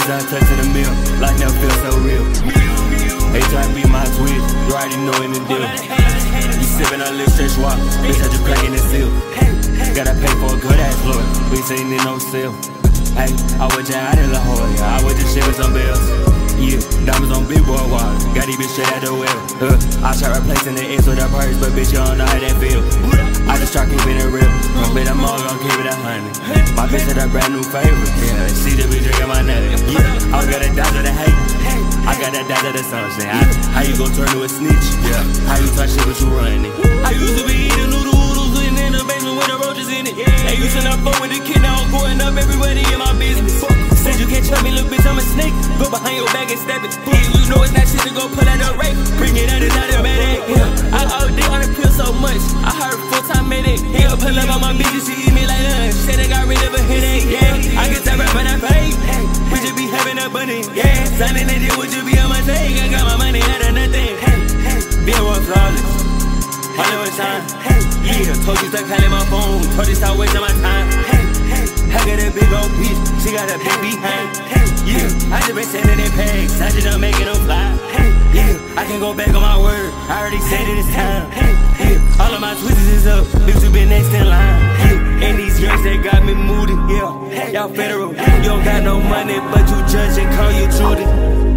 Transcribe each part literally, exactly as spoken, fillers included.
First time touching the mill, like never feel so real. They try to be my twin, you already know in the deal. You sippin' on lip stretch walk, bitch I just crackin' the seal. Gotta pay for a good ass lawyer, we ain't in no sale. Hey, I was just out in La Jolla, I was just shipping some bills. Yeah, diamonds on big boy water, got these bitch straight out the well. uh, I try replacing the X with a purse, but bitch you don't know how that feel. I just try keeping it real, but I'm all gon' keep it a hundred. My bitch had a brand new favorite, yeah, she the bitch drinking my nut. Yeah, I got a dodge of the hate, I got that dodge of the sunshine. I, how you gon' turn to a snitch? Yeah, how you talk shit but you running? I used to be eating noodle oodles in in the basement with the roaches in it. They used to not fuck with the kid, now I'm going up everybody in my business. Said you can't trust me, little bitch, I'm a snake. Go behind your back and stab it. Yeah, you know it's not shit to go pull out the rape. Bring it out, it's not a bad egg. Yeah, I O D on the pill so much, I heard full-time medic. He up pull up on my bitches, she eat me like lunch. Said I got rid of a headache, yeah. I get that rap when I pay. We just be having a bunny, yeah. Signing that deal would just be on my take. I got my money out of nothing. Being one flawless, Hollywood time. Yeah, told you stop calling my phone, told you stop wasting my time. I got a big old bitch, she got a big behind. Yeah, I just been sending in packs, I just done making them fly. Yeah, I can go back on my word, I already said it, it's time. Yeah, all of my twists is up, bitch you been next in line. Yeah, and these girls they got me moody. Yeah, y'all federal, you don't got no money, but you judge and call you Judy.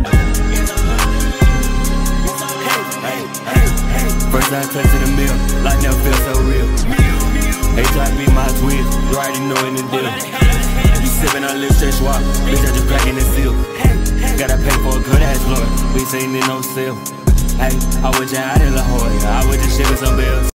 First time touching the mill, like never feel so real. They try to be my twin, you already know in the deal. You sippin' on lip stretch walk, bitch I just crackin' the seal. Gotta pay for a good ass lawyer, we ain't in no sale. Hey, I was just out in La Jolla, I was just shipping some bills.